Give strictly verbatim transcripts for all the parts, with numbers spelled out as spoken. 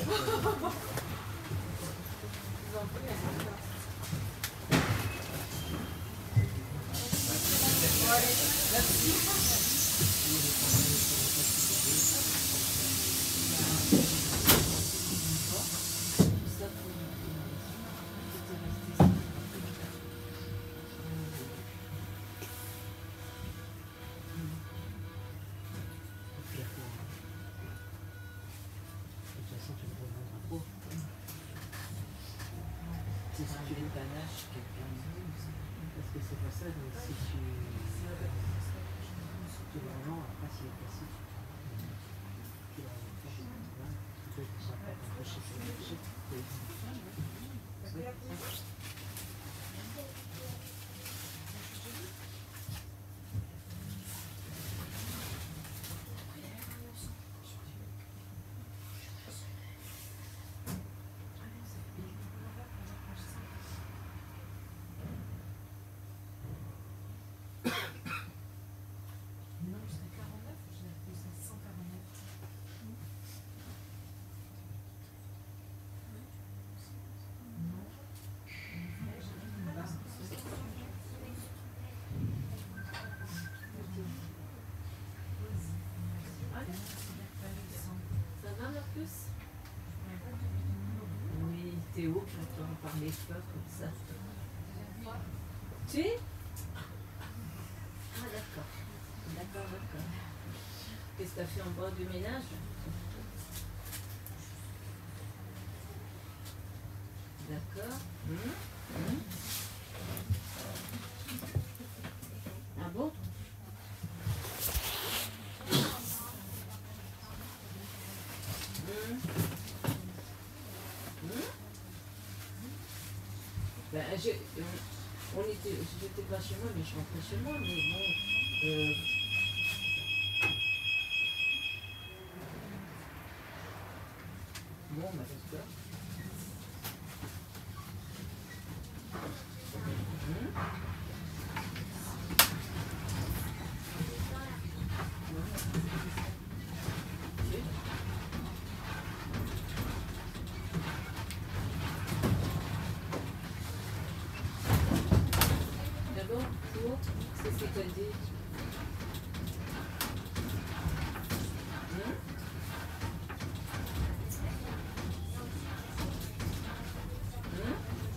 Parce que c'est pas ça, donc si tu... tu vas vraiment, après s'il est cassé, tu vas faire des trucs, tu peux être sympa, un peu chez toi. Oui, Théo, j'entends parler fort comme ça. Tu Ah d'accord. D'accord, d'accord. Qu'est-ce que tu as fait en bord du ménage? D'accord. Mmh. Mmh. Ah bon? Ben, je, on était, j'étais pas chez moi, mais je rentrais chez moi, mais bon. Euh, bon, bah c'est ça. C'est ce que tu as dit. Hum? Hum?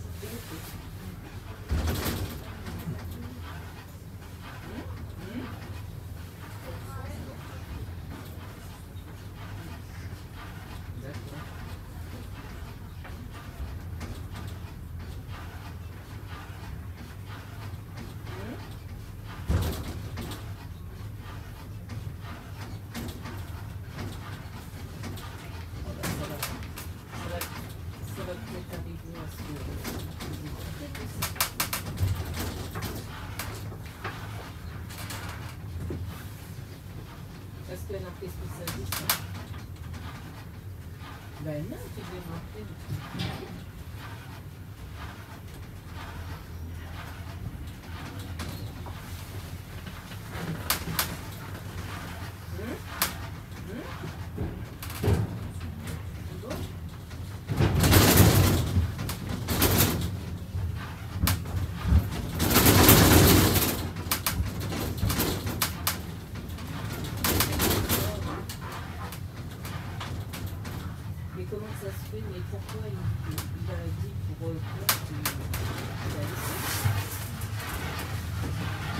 Est-ce qu'elle a pris spécialiste? Ben non, tu devais rentrer. Mais comment ça se fait? Mais pourquoi il, il a dit pour euh, compte, il a laissé?